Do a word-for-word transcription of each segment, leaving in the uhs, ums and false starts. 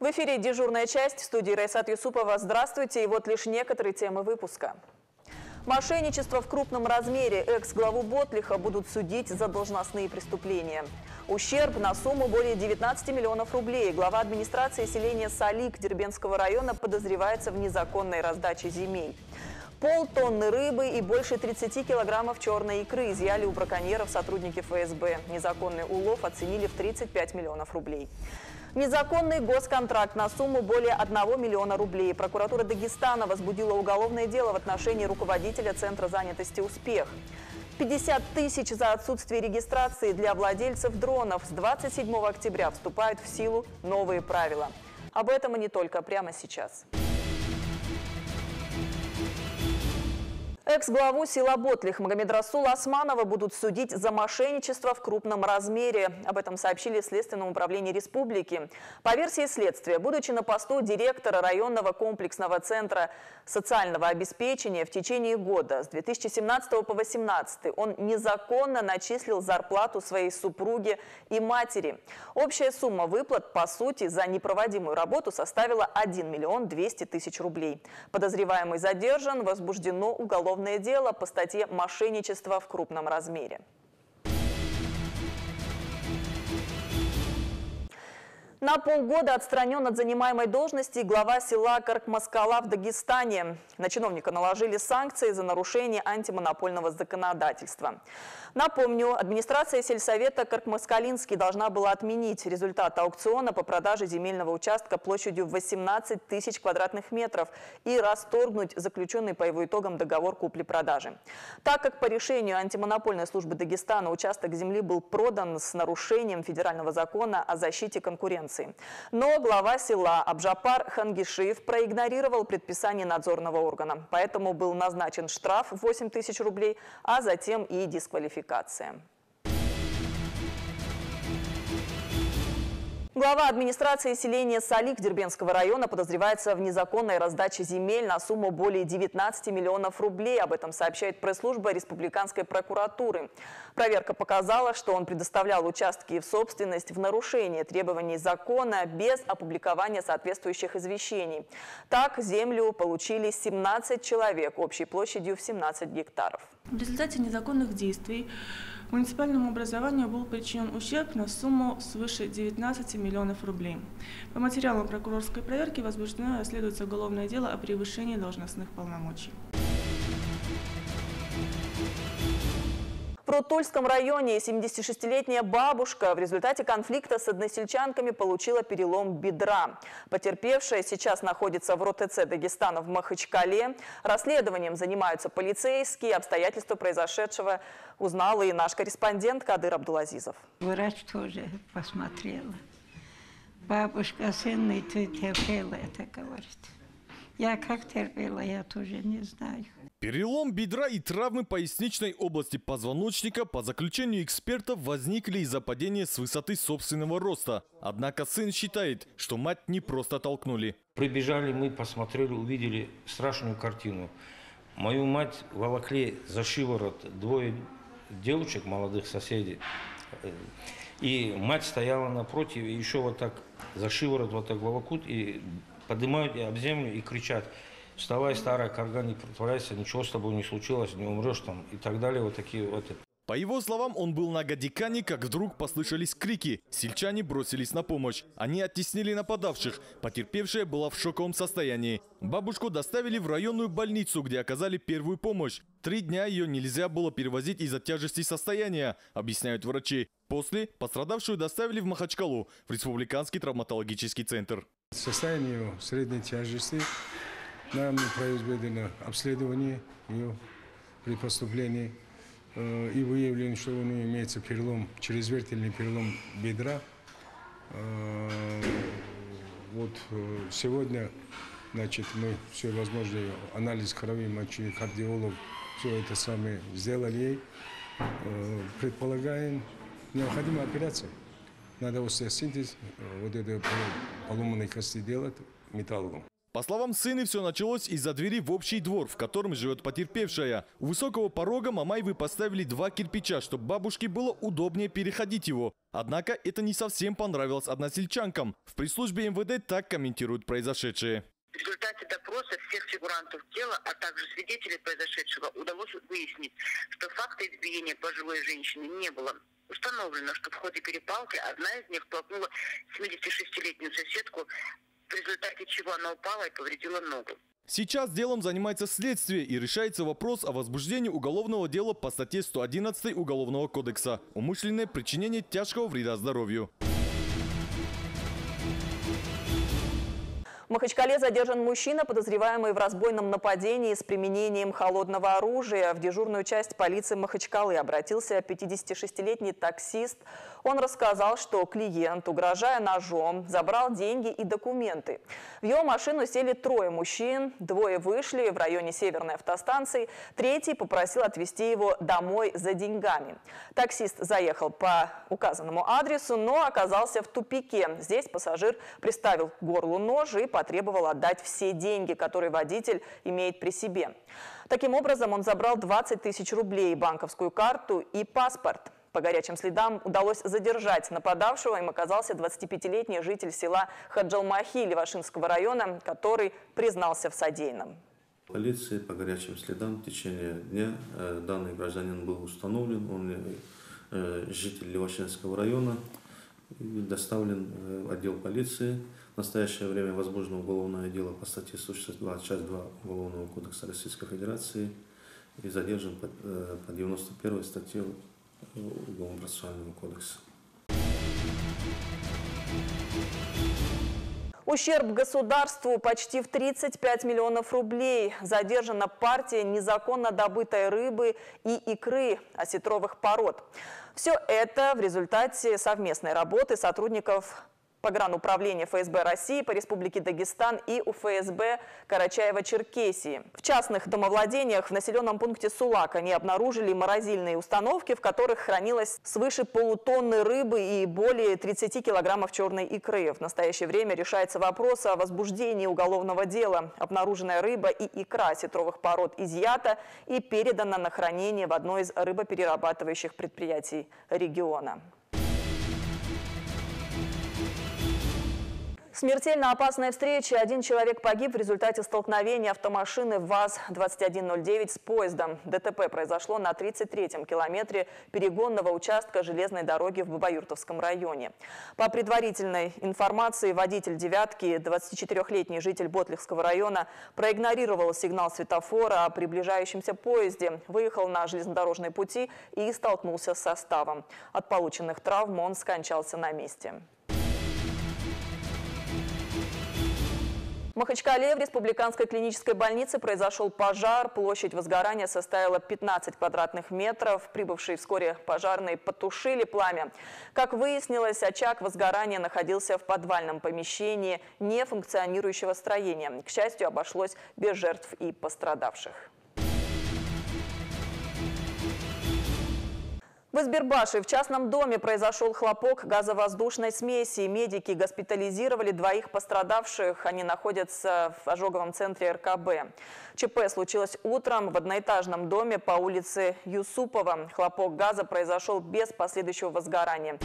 В эфире дежурная часть, в студии Райсат Юсупова. Здравствуйте, и вот лишь некоторые темы выпуска. Мошенничество в крупном размере. Экс-главу Ботлиха будут судить за должностные преступления. Ущерб на сумму более девятнадцати миллионов рублей. Глава администрации селения Салик Дербенского района подозревается в незаконной раздаче земель. Полтонны рыбы и больше тридцати килограммов черной икры изъяли у браконьеров сотрудники эф эс бэ. Незаконный улов оценили в тридцать пять миллионов рублей. Незаконный госконтракт на сумму более одного миллиона рублей. Прокуратура Дагестана возбудила уголовное дело в отношении руководителя Центра занятости «Успех». пятьдесят тысяч за отсутствие регистрации для владельцев дронов. С двадцать седьмого октября вступают в силу новые правила. Об этом и не только прямо сейчас. Экс-главу села Ботлих Магомедрасула Османова будут судить за мошенничество в крупном размере. Об этом сообщили в Следственном управлении республики. По версии следствия, будучи на посту директора районного комплексного центра социального обеспечения в течение года с две тысячи семнадцатого по две тысячи восемнадцатый, он незаконно начислил зарплату своей супруге и матери. Общая сумма выплат, по сути, за непроводимую работу составила один миллион двести тысяч рублей. Подозреваемый задержан, возбуждено уголовное дело по статье «Мошенничество в крупном размере». На полгода отстранен от занимаемой должности глава села Каркмаскала в Дагестане. На чиновника наложили санкции за нарушение антимонопольного законодательства. Напомню, администрация сельсовета Каркмаскалинский должна была отменить результат аукциона по продаже земельного участка площадью восемнадцать тысяч квадратных метров и расторгнуть заключенный по его итогам договор купли-продажи. Так как по решению антимонопольной службы Дагестана участок земли был продан с нарушением федерального закона о защите конкуренции. Но глава села Абжапар Хангишиев проигнорировал предписание надзорного органа. Поэтому был назначен штраф в восемь тысяч рублей, а затем и дисквалификация. Глава администрации селения Салик Дербенского района подозревается в незаконной раздаче земель на сумму более девятнадцати миллионов рублей. Об этом сообщает пресс-служба Республиканской прокуратуры. Проверка показала, что он предоставлял участки в собственность в нарушение требований закона без опубликования соответствующих извещений. Так, землю получили семнадцать человек общей площадью в семнадцать гектаров. В результате незаконных действий муниципальному образованию был причинен ущерб на сумму свыше девятнадцати миллионов рублей. По материалам прокурорской проверки возбуждено и расследуется уголовное дело о превышении должностных полномочий. В Рутульском районе семидесятишестилетняя бабушка в результате конфликта с односельчанками получила перелом бедра. Потерпевшая сейчас находится в эр о тэ цэ Дагестана в Махачкале. Расследованием занимаются полицейские. Обстоятельства произошедшего узнал и наш корреспондент Кадыр Абдулазизов. Врач тоже посмотрела. Бабушка, сын, и ты терпела это, говорит. Я как терпела, я тоже не знаю. Перелом бедра и травмы поясничной области позвоночника, по заключению экспертов, возникли из-за падения с высоты собственного роста. Однако сын считает, что мать не просто толкнули. Прибежали, мы посмотрели, увидели страшную картину. Мою мать волокли за шиворот двое девочек, молодых соседей. И мать стояла напротив, и еще вот так за шиворот вот так волокут и поднимают об землю и кричат: вставай, старая карга, не притворяйся, ничего с тобой не случилось, не умрешь там и так далее. Вот такие вот. По его словам, он был на Гадикане, как вдруг послышались крики. Сельчане бросились на помощь. Они оттеснили нападавших. Потерпевшая была в шоковом состоянии. Бабушку доставили в районную больницу, где оказали первую помощь. Три дня ее нельзя было перевозить из-за тяжести состояния, объясняют врачи. После пострадавшую доставили в Махачкалу, в Республиканский травматологический центр. Состояние средней тяжести. Нам произведено обследование ее при поступлении и выявлено, что у нее имеется перелом, чрезвертельный перелом бедра. Вот сегодня, значит, мы все возможное, анализ крови, мочи, кардиолог, все это самое сделали ей. Предполагаем, необходима операция. Надо остеосинтез, вот это поломанной кости делать металлом. По словам сына, все началось из-за двери в общий двор, в котором живет потерпевшая. У высокого порога Мамаевы поставили два кирпича, чтобы бабушке было удобнее переходить его. Однако это не совсем понравилось односельчанкам. В пресс-службе эм вэ дэ так комментируют произошедшее. В результате допроса всех фигурантов дела, а также свидетелей произошедшего, удалось выяснить, что факта избиения пожилой женщины не было. Установлено, что в ходе перепалки одна из них толкнула семидесятишестилетнюю соседку, в результате чего она упала и повредила ногу. Сейчас делом занимается следствие и решается вопрос о возбуждении уголовного дела по статье сто одиннадцать Уголовного кодекса «Умышленное причинение тяжкого вреда здоровью». В Махачкале задержан мужчина, подозреваемый в разбойном нападении с применением холодного оружия. В дежурную часть полиции Махачкалы обратился пятидесятишестилетний таксист. Он рассказал, что клиент, угрожая ножом, забрал деньги и документы. В его машину сели трое мужчин, двое вышли в районе Северной автостанции, третий попросил отвезти его домой за деньгами. Таксист заехал по указанному адресу, но оказался в тупике. Здесь пассажир приставил к горлу нож и потребовал отдать все деньги, которые водитель имеет при себе. Таким образом, он забрал двадцать тысяч рублей, банковскую карту и паспорт. По горячим следам удалось задержать нападавшего. Им оказался двадцатипятилетний житель села Хаджалмахи Левашинского района, который признался в содеянном. Полиции по горячим следам в течение дня э, данный гражданин был установлен. Он э, житель Левашинского района и доставлен э, в отдел полиции. В настоящее время возбуждено уголовное дело по статье сто шестьдесят два, часть два Уголовного кодекса Российской Федерации и задержан по, э, по девяносто первой статье Уголовно-процессуального кодекса. Ущерб государству почти в тридцать пять миллионов рублей. Задержана партия незаконно добытой рыбы и икры осетровых пород. Все это в результате совместной работы сотрудников Погрануправления эф эс бэ России по Республике Дагестан и у эф эс бэ Карачаево-Черкесии. В частных домовладениях в населенном пункте Сулак они обнаружили морозильные установки, в которых хранилось свыше полутонны рыбы и более тридцати килограммов черной икры. В настоящее время решается вопрос о возбуждении уголовного дела. Обнаруженная рыба и икра осетровых пород изъята и передана на хранение в одно из рыбоперерабатывающих предприятий региона. Смертельно опасная встреча. Один человек погиб в результате столкновения автомашины ВАЗ двадцать один ноль девять с поездом. дэ тэ пэ произошло на тридцать третьем километре перегонного участка железной дороги в Бабаюртовском районе. По предварительной информации, водитель «девятки», двадцатичетырёхлетний житель Ботлихского района, проигнорировал сигнал светофора о приближающемся поезде, выехал на железнодорожные пути и столкнулся с составом. От полученных травм он скончался на месте. В Махачкале в республиканской клинической больнице произошел пожар. Площадь возгорания составила пятнадцать квадратных метров. Прибывшие вскоре пожарные потушили пламя. Как выяснилось, очаг возгорания находился в подвальном помещении нефункционирующего строения. К счастью, обошлось без жертв и пострадавших. В Избербаше в частном доме произошел хлопок газовоздушной смеси. Медики госпитализировали двоих пострадавших. Они находятся в ожоговом центре эр ка бэ. чэ пэ случилось утром в одноэтажном доме по улице Юсупова. Хлопок газа произошел без последующего возгорания.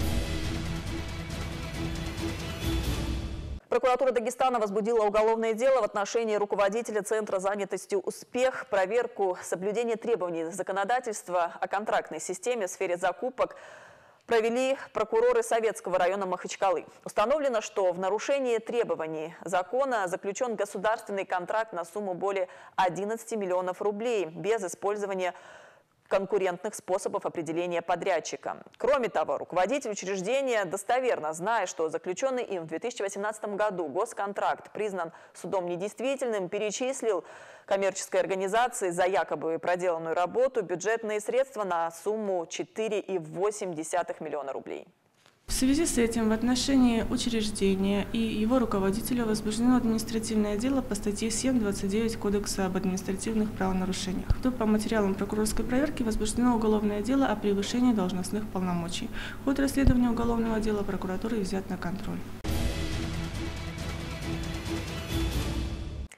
Прокуратура Дагестана возбудила уголовное дело в отношении руководителя Центра занятости «Успех». Проверку соблюдения требований законодательства о контрактной системе в сфере закупок провели прокуроры Советского района Махачкалы. Установлено, что в нарушении требований закона заключен государственный контракт на сумму более одиннадцати миллионов рублей без использования конкурентных способов определения подрядчика. Кроме того, руководитель учреждения, достоверно зная, что заключенный им в две тысячи восемнадцатом году госконтракт признан судом недействительным, перечислил коммерческой организации за якобы проделанную работу бюджетные средства на сумму четыре и восемь десятых миллиона рублей. В связи с этим в отношении учреждения и его руководителя возбуждено административное дело по статье семь двадцать девять Кодекса об административных правонарушениях. То по материалам прокурорской проверки возбуждено уголовное дело о превышении должностных полномочий. Ход расследования уголовного дела прокуратуры взят на контроль.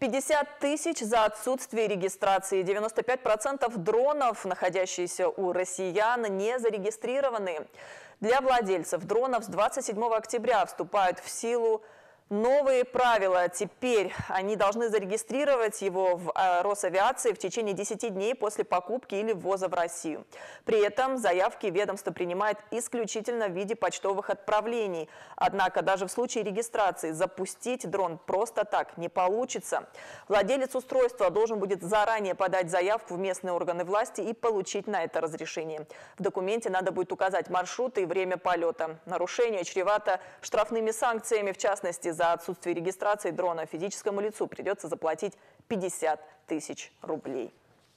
пятьдесят тысяч за отсутствие регистрации. девяносто пять процентов дронов, находящиеся у россиян, не зарегистрированы. Для владельцев дронов с двадцать седьмого октября вступают в силу новые правила. Теперь они должны зарегистрировать его в Росавиации в течение десяти дней после покупки или ввоза в Россию. При этом заявки ведомство принимает исключительно в виде почтовых отправлений. Однако даже в случае регистрации запустить дрон просто так не получится. Владелец устройства должен будет заранее подать заявку в местные органы власти и получить на это разрешение. В документе надо будет указать маршрут и время полета. Нарушение чревато штрафными санкциями, в частности, за отсутствие регистрации дрона физическому лицу придется заплатить пятьдесят тысяч рублей.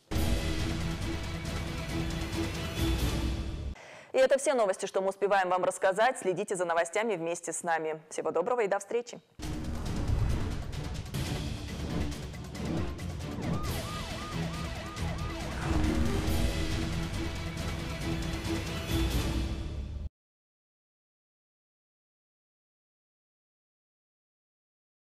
И это все новости, что мы успеваем вам рассказать. Следите за новостями вместе с нами. Всего доброго и до встречи!